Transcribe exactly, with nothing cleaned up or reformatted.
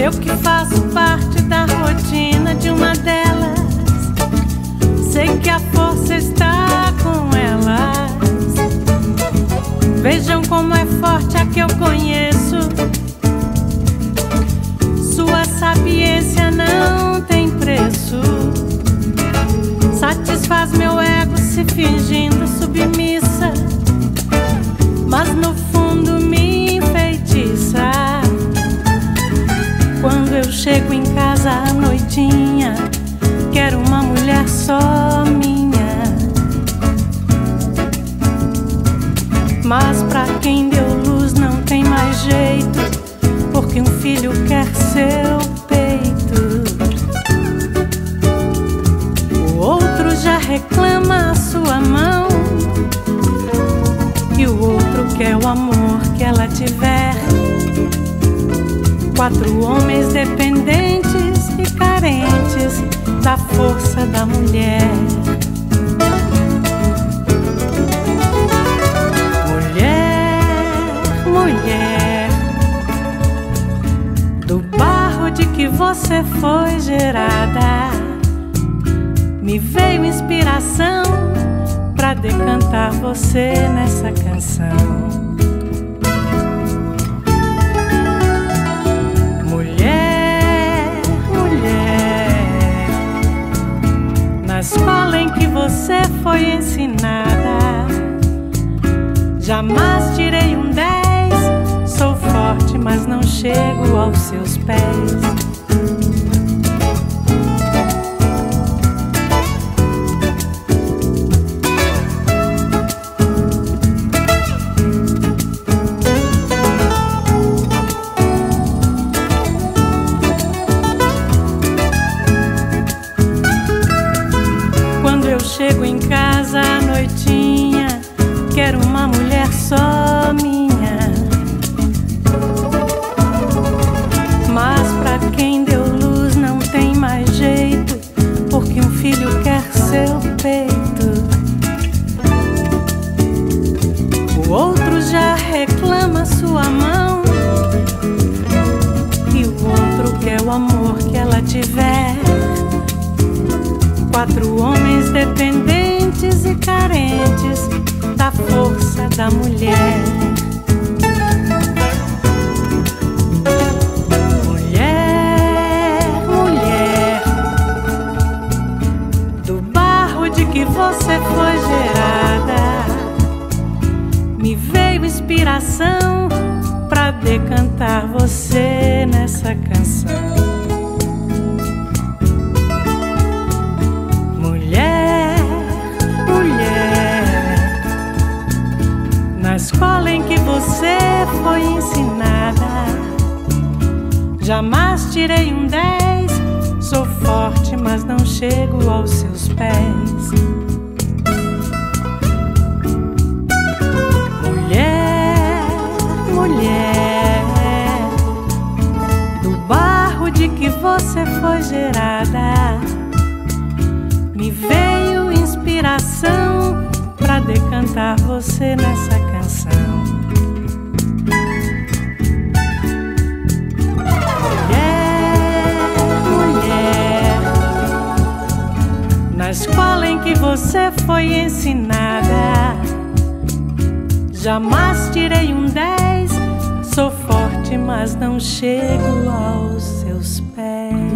Eu que faço parte da rotina de uma delas, sei que a força está com elas. Vejam como é forte a que eu conheço. Sua sapiência não tem preço. Satisfaz meu ego se fingindo submissa, mas no fundo me enfeitiça. Quando eu chego em casa à noitinha, quero uma mulher só minha. Mas pra quem deu luz não tem mais jeito, porque um filho quer seu peito. O outro já reclama a sua mão, e o outro quer o amor que ela tiver. Quatro homens dependentes e carentes da força da mulher. Mulher, mulher, do barro de que você foi gerada, me veio inspiração pra decantar você nessa canção. Na escola em que você foi ensinada, jamais tirei um dez. Sou forte, mas não chego aos seus pés. Chego em casa à noitinha, quero uma mulher só minha. Mas pra quem deu luz não tem mais jeito, porque um filho quer seu peito. O outro já reclama sua mão, e o outro quer o amor que ela tiver. Quatro homens dependentes e carentes da força da mulher. Mulher, mulher, do barro de que você foi gerada, me veio inspiração pra decantar você nessa canção. Na escola em que você foi ensinada, jamais tirei um dez. Sou forte, mas não chego aos seus pés. Mulher, mulher, do barro de que você foi gerada, me veio inspiração pra decantar você nessa canção. Mulher, mulher, na escola em que você foi ensinada, jamais tirei um dez. Sou forte, mas não chego aos seus pés.